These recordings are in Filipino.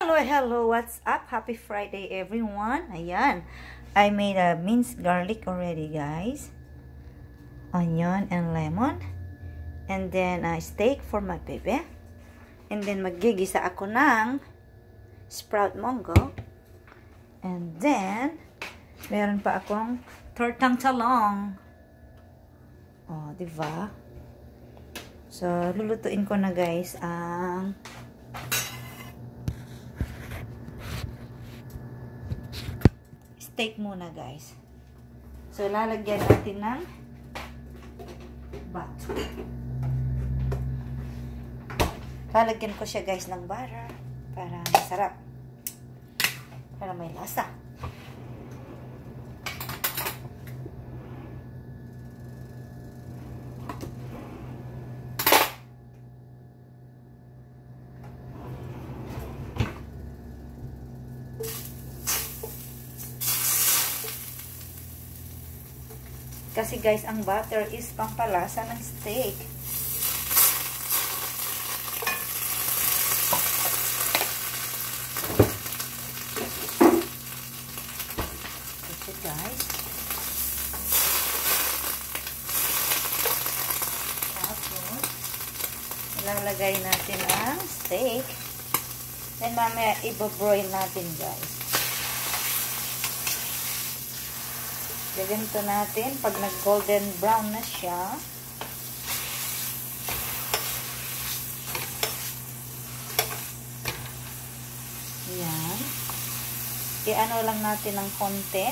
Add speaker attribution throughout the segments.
Speaker 1: Hello, what's up? Happy Friday, everyone. Ayan. I made a minced garlic already, guys. Onion and lemon. And then, steak for my baby. And then, magigisa ako ng sprout munggo. And then, meron pa akong tortang talong. Oh, diba? So, lulutuin ko na, guys, ang steak muna, guys. So, lalagyan natin ng butter. Lalagyan ko siya, guys, ng butter para masarap. Para may lasa. Kasi guys, ang butter is pampalasa ng steak. Ito guys. Tapos, ilalagay natin ang steak. Then mamaya i-broil natin, guys. Gaganito natin pag nag-golden brown na siya. Ayan. I-ano lang natin ng konti.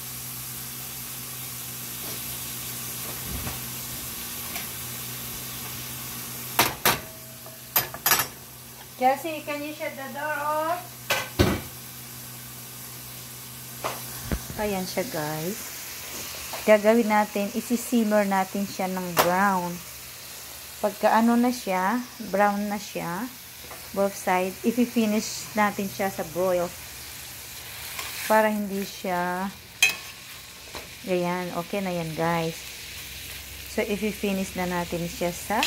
Speaker 1: Jessie, can you shut the door off? Ayan siya, guys. Gagawin natin, isi-simmer natin siya ng brown. Pagka ano na siya, brown na siya, both sides, i-finish natin siya sa broil. Para hindi siya, ganyan, okay na yan, guys. So, i-finish na natin siya sa,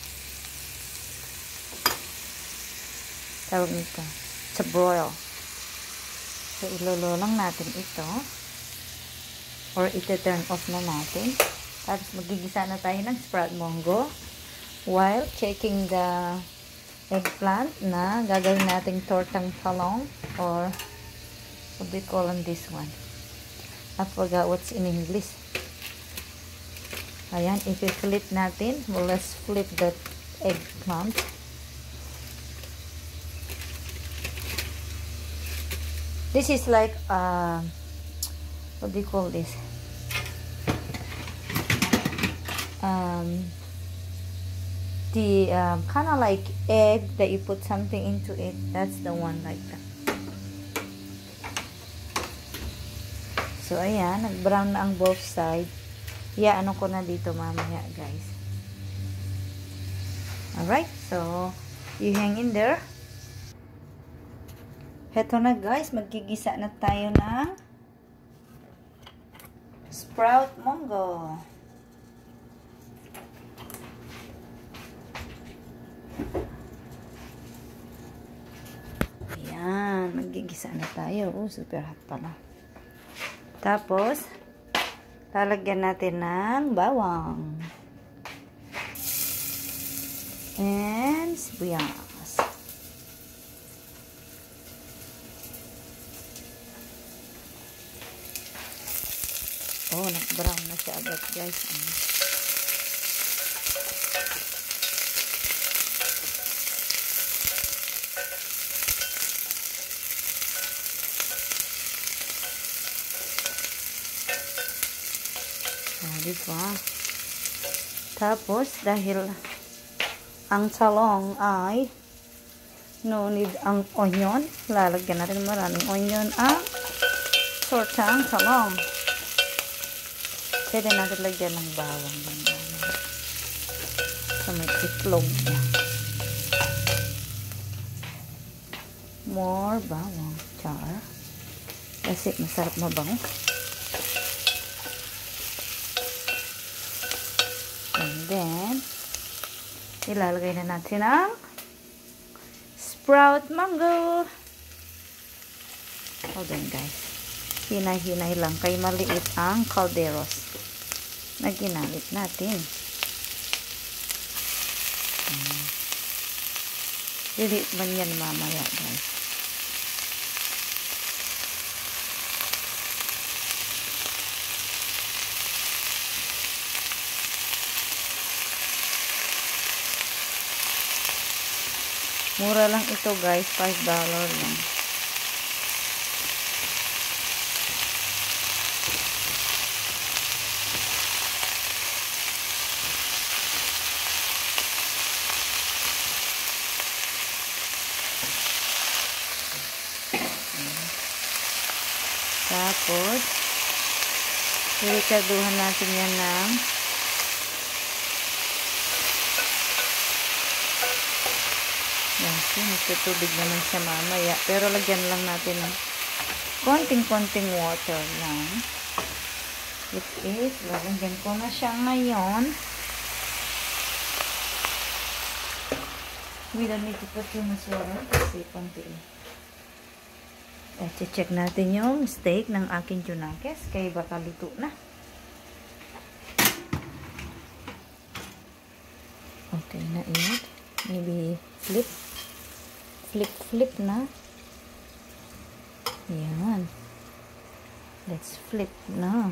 Speaker 1: tawag nito, sa broil. So, ilolo lang natin ito. Or ite-turn off na natin. Tapos magigisa na tayo ng sprout munggo while checking the eggplant na gagawin nating tortang talong or what do we call on this one? I forgot what's in English. Ayan, i-flip natin. Well, let's flip the eggplant. This is like what do you call this? Kind of like egg that you put something into it. That's the one like that. So, ayan. Nag-brown na ang both side. Yeah, ano ko na dito mamaya, guys. Alright. So, you hang in there. Heto na, guys. Magigisa na tayo ng sprout munggo. Ayan, magigisa na tayo. Oh, super hot pala. Tapos, lalagyan natin ng bawang. And sibuyas. Oh, nag-brown na siya agad, guys. Diba? Tapos, dahil ang talong ay no need ang onion, lalagyan natin maraming onion ang tortang talong. Pwede natin lagyan ng bawang. So, may itlog niya. More bawang. Char. Kasi masarap mabango. And then, ilalagay na natin ang sprout munggo. Hold on guys. Hinay-hinay lang kay maliit ang calderos na ginamit natin. Lilit man yan mamaya guys. Mura lang ito guys, $5 lang. Tapos, irikaduhan natin yan ng yan, nagtutubig naman siya mamaya. Pero lagyan lang natin ng konting-konting water lang. It is, lalagyan ko na siya ngayon. We don't need to put too much water kasi konti. Check natin yung steak ng aking junakes kaya baka luto na. Okay na it. Maybe flip na. Yan. Let's flip na.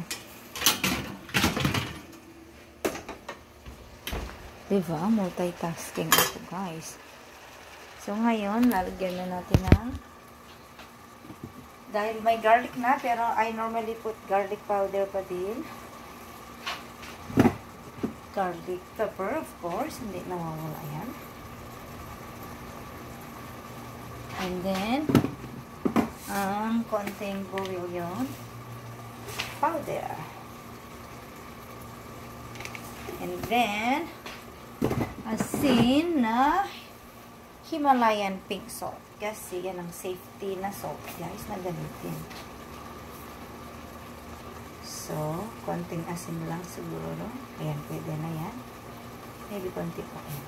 Speaker 1: Diba? Multitasking ako guys. So ngayon, lalagyan na natin ng dahil may garlic na, pero I normally put garlic powder pa din. Garlic pepper, of course. Hindi nawawala yan. And then, konting bouillon powder. And then, asin na Himalayan pink salt. Kasi yan ang safety na salt, guys, na gamitin. So, konting asin lang siguro. Ayan, pwede na yan. Maybe konti pa yan.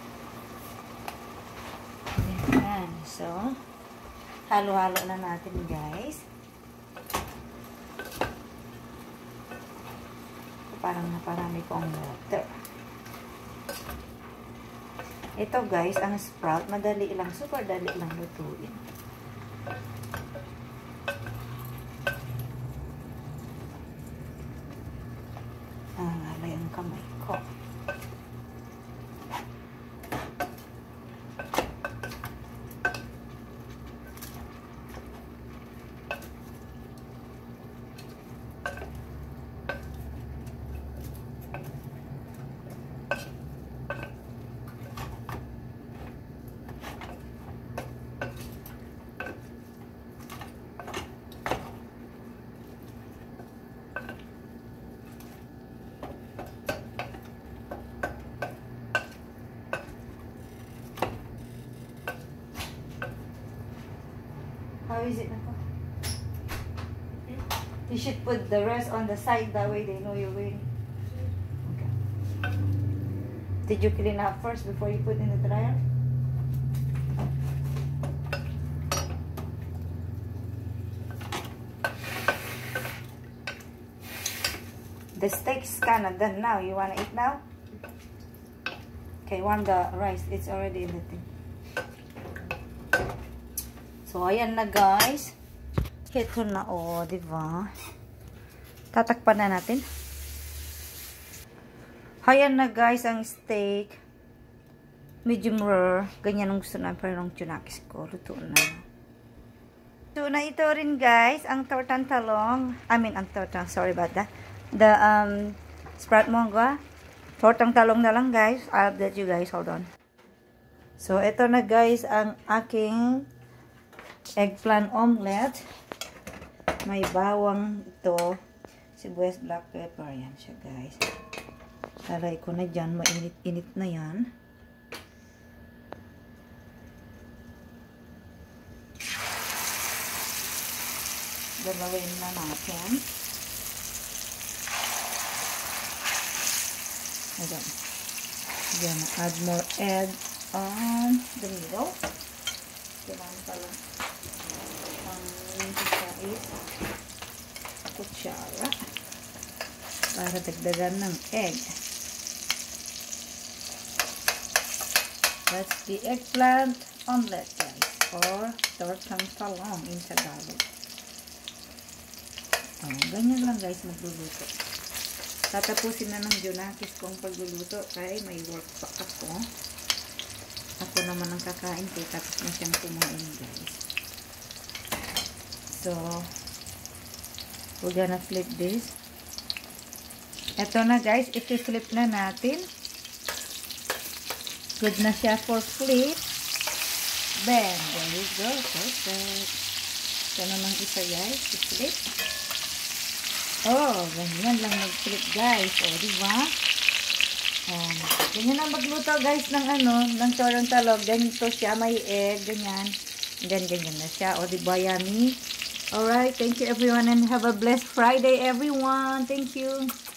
Speaker 1: Ayan. So, halo-halo na natin, guys. Parang naparami ko ang water. Ito guys, ang sprout, madali lang, super dali lang lutuin. Alay ang kamay ko. How is it? You should put the rest on the side, that way they know you're waiting. Okay. Did you clean up first before you put in the dryer? The steak's kind of done now. You want to eat now? Okay, warm the rice. It's already in the thing. So, ayan na guys. Ito na diba? Tatakpan na natin. Ayan na guys ang steak. Medium rare. Ganyan ang gusto na pero ng junakes ko. Luto na. So, na ito rin guys. Ang tortang talong. Sorry about that. The sprout mongwa. Tortang talong na lang guys. I'll update you guys. Hold on. So, ito na guys ang aking eggplant omelette. May bawang ito. Sibuyas, black pepper. Yan siya guys. Talay ko na dyan. Mainit-init na yan. Dalawin na natin. Ayan. Ayan. Add more egg on the middle. Kailangan pala is kutsara para dagdagan ng egg. That's the eggplant omelette, guys, or tortang talong in Tagalog. Ganyan lang, guys, magluluto. Tatapusin na ng Junakis kong pagluluto kaya may work pa ako. Ako naman ang kakain ko, tapos na siyang kumain, guys. So, we're gonna flip this. Ito na, guys, i-flip na natin. Good na siya for flip. Then, there you go. Perfect. Ito naman isa, guys, i-flip. Oh, ganyan lang mag-flip, guys. O, diba? Ganyan lang magluto, guys, ng ng tortang talong. Ganito siya, may egg, ganyan. Ganyan na siya. O, diba, yummy? Alright, thank you everyone and have a blessed Friday, everyone. Thank you.